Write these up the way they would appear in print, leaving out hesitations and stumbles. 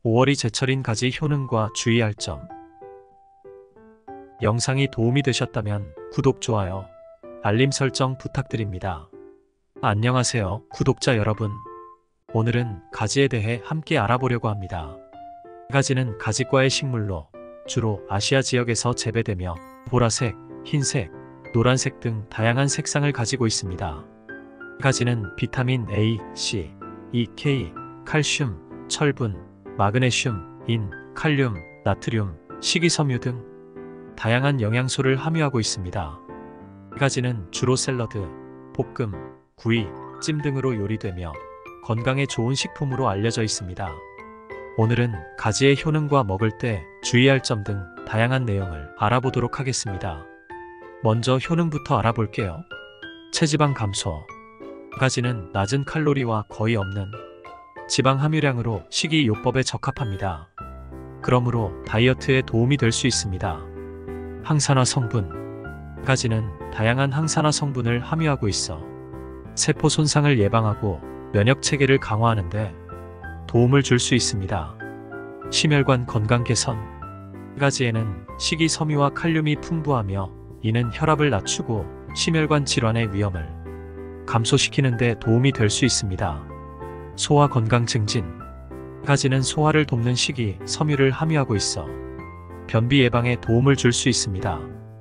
5월이 제철인 가지 효능과 주의할 점. 영상이 도움이 되셨다면 구독, 좋아요, 알림 설정 부탁드립니다. 안녕하세요, 구독자 여러분. 오늘은 가지에 대해 함께 알아보려고 합니다. 가지는 가지과의 식물로 주로 아시아 지역에서 재배되며 보라색, 흰색, 노란색 등 다양한 색상을 가지고 있습니다. 가지는 비타민 A, C, E, K, 칼슘, 철분, 마그네슘, 인, 칼륨, 나트륨, 식이섬유 등 다양한 영양소를 함유하고 있습니다. 가지는 주로 샐러드, 볶음, 구이, 찜 등으로 요리되며 건강에 좋은 식품으로 알려져 있습니다. 오늘은 가지의 효능과 먹을 때 주의할 점 등 다양한 내용을 알아보도록 하겠습니다. 먼저 효능부터 알아볼게요. 체지방 감소. 가지는 낮은 칼로리와 거의 없는 지방 함유량으로 식이요법에 적합합니다. 그러므로 다이어트에 도움이 될 수 있습니다. 항산화 성분. 가지는 다양한 항산화 성분을 함유하고 있어 세포 손상을 예방하고 면역 체계를 강화하는데 도움을 줄 수 있습니다. 심혈관 건강 개선. 가지에는 식이섬유와 칼륨이 풍부하며 이는 혈압을 낮추고 심혈관 질환의 위험을 감소시키는 데 도움이 될 수 있습니다. 소화 건강 증진. 가지는 소화를 돕는 식이섬유를 함유하고 있어 변비 예방에 도움을 줄 수 있습니다.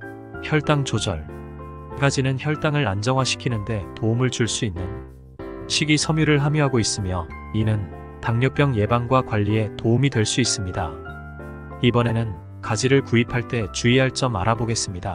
혈당 조절. 가지는 혈당을 안정화시키는 데 도움을 줄 수 있는 식이섬유를 함유하고 있으며 이는 당뇨병 예방과 관리에 도움이 될 수 있습니다. 이번에는 가지를 구입할 때 주의할 점 알아보겠습니다.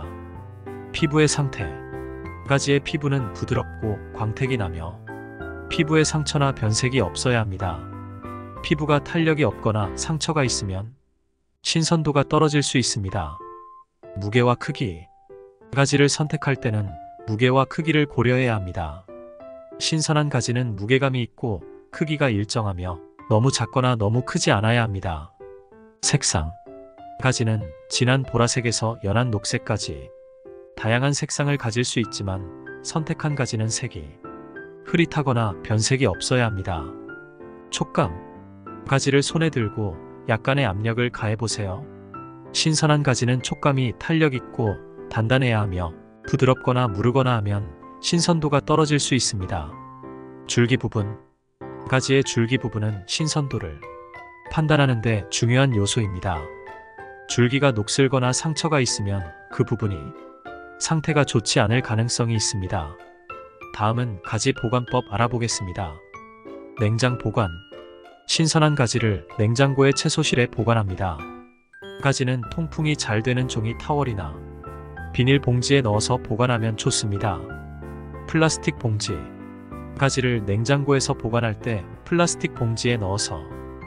피부의 상태. 가지의 피부는 부드럽고 광택이 나며 피부에 상처나 변색이 없어야 합니다. 피부가 탄력이 없거나 상처가 있으면 신선도가 떨어질 수 있습니다. 무게와 크기. 가지를 선택할 때는 무게와 크기를 고려해야 합니다. 신선한 가지는 무게감이 있고 크기가 일정하며 너무 작거나 너무 크지 않아야 합니다. 색상. 가지는 진한 보라색에서 연한 녹색까지 다양한 색상을 가질 수 있지만 선택한 가지는 색이 흐릿하거나 변색이 없어야 합니다. 촉감. 가지를 손에 들고 약간의 압력을 가해보세요. 신선한 가지는 촉감이 탄력 있고 단단해야 하며 부드럽거나 무르거나 하면 신선도가 떨어질 수 있습니다. 줄기 부분. 가지의 줄기 부분은 신선도를 판단하는 데 중요한 요소입니다. 줄기가 녹슬거나 상처가 있으면 그 부분이 상태가 좋지 않을 가능성이 있습니다. 다음은 가지 보관법 알아보겠습니다. 냉장 보관. 신선한 가지를 냉장고의 채소실에 보관합니다. 가지는 통풍이 잘 되는 종이 타월이나 비닐 봉지에 넣어서 보관하면 좋습니다. 플라스틱 봉지. 가지를 냉장고에서 보관할 때 플라스틱 봉지에 넣어서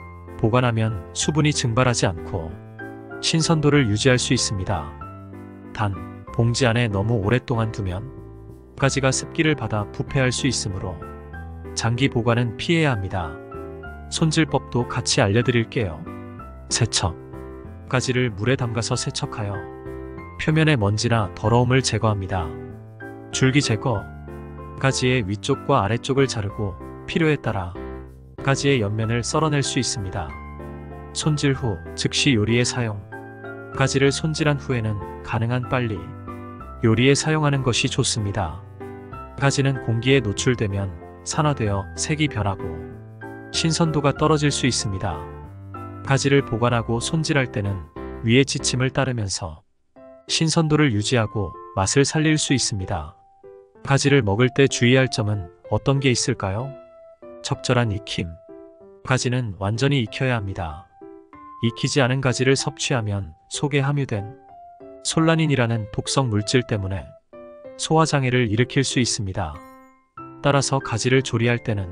보관하면 수분이 증발하지 않고 신선도를 유지할 수 있습니다. 단, 봉지 안에 너무 오랫동안 두면 가지가 습기를 받아 부패할 수 있으므로 장기 보관은 피해야 합니다. 손질법도 같이 알려드릴게요. 세척. 가지를 물에 담가서 세척하여 표면의 먼지나 더러움을 제거합니다. 줄기 제거. 가지의 위쪽과 아래쪽을 자르고 필요에 따라 가지의 옆면을 썰어낼 수 있습니다. 손질 후 즉시 요리에 사용. 가지를 손질한 후에는 가능한 빨리 요리에 사용하는 것이 좋습니다. 가지는 공기에 노출되면 산화되어 색이 변하고 신선도가 떨어질 수 있습니다. 가지를 보관하고 손질할 때는 위의 지침을 따르면서 신선도를 유지하고 맛을 살릴 수 있습니다. 가지를 먹을 때 주의할 점은 어떤 게 있을까요? 적절한 익힘. 가지는 완전히 익혀야 합니다. 익히지 않은 가지를 섭취하면 속에 함유된 솔라닌이라는 독성 물질 때문에 소화장애를 일으킬 수 있습니다. 따라서 가지를 조리할 때는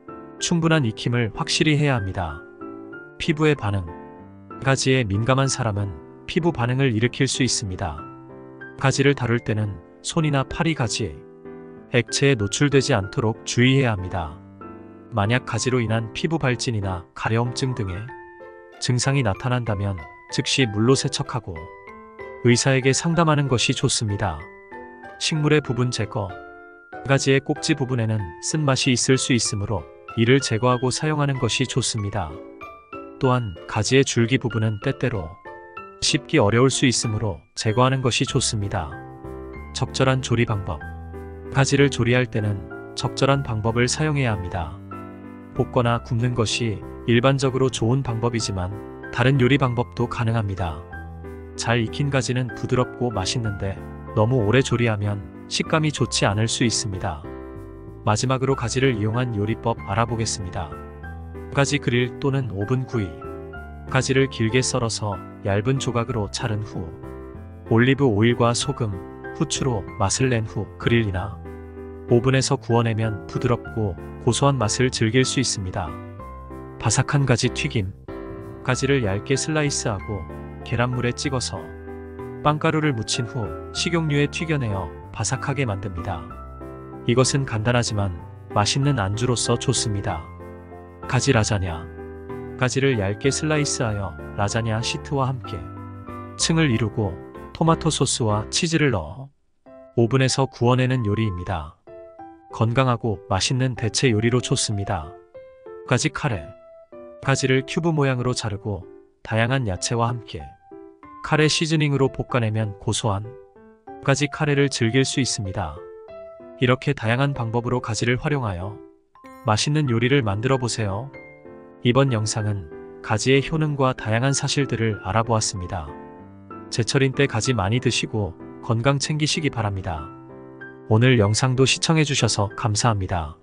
충분한 익힘을 확실히 해야 합니다. 피부의 반응. 가지에 민감한 사람은 피부 반응을 일으킬 수 있습니다. 가지를 다룰 때는 손이나 팔이 가지 액체에 노출되지 않도록 주의해야 합니다. 만약 가지로 인한 피부 발진이나 가려움증 등의 증상이 나타난다면 즉시 물로 세척하고 의사에게 상담하는 것이 좋습니다. 식물의 부분 제거. 가지의 꼭지 부분에는 쓴맛이 있을 수 있으므로 이를 제거하고 사용하는 것이 좋습니다. 또한 가지의 줄기 부분은 때때로 씹기 어려울 수 있으므로 제거하는 것이 좋습니다. 적절한 조리 방법. 가지를 조리할 때는 적절한 방법을 사용해야 합니다. 볶거나 굽는 것이 일반적으로 좋은 방법이지만 다른 요리 방법도 가능합니다. 잘 익힌 가지는 부드럽고 맛있는데 너무 오래 조리하면 식감이 좋지 않을 수 있습니다. 마지막으로 가지를 이용한 요리법 알아보겠습니다. 가지 그릴 또는 오븐 구이. 가지를 길게 썰어서 얇은 조각으로 자른 후 올리브 오일과 소금, 후추로 맛을 낸 후 그릴이나 오븐에서 구워내면 부드럽고 고소한 맛을 즐길 수 있습니다. 바삭한 가지 튀김. 가지를 얇게 슬라이스하고 계란물에 찍어서 빵가루를 묻힌 후 식용유에 튀겨내어 바삭하게 만듭니다. 이것은 간단하지만 맛있는 안주로서 좋습니다. 가지 라자냐. 가지를 얇게 슬라이스하여 라자냐 시트와 함께 층을 이루고 토마토 소스와 치즈를 넣어 오븐에서 구워내는 요리입니다. 건강하고 맛있는 대체 요리로 좋습니다. 가지 카레. 가지를 큐브 모양으로 자르고 다양한 야채와 함께 카레 시즈닝으로 볶아내면 고소한 가지 카레를 즐길 수 있습니다. 이렇게 다양한 방법으로 가지를 활용하여 맛있는 요리를 만들어 보세요. 이번 영상은 가지의 효능과 다양한 사실들을 알아보았습니다. 제철인 때 가지 많이 드시고 건강 챙기시기 바랍니다. 오늘 영상도 시청해 주셔서 감사합니다.